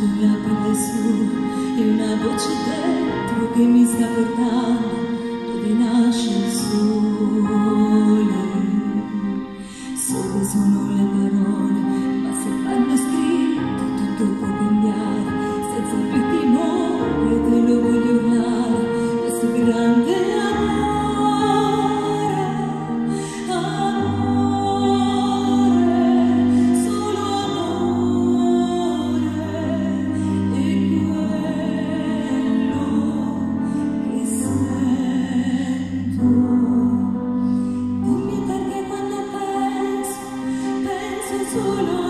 con la pelle su e una voce dentro che mi sta portando dove nasce il sole. So che sono le parole, ma se vanno scritte tutto può cambiare, senza più timore te lo voglio urlare, questo grande amore, amore, solo amore, è quello che sento. Dimmi perché quando penso solo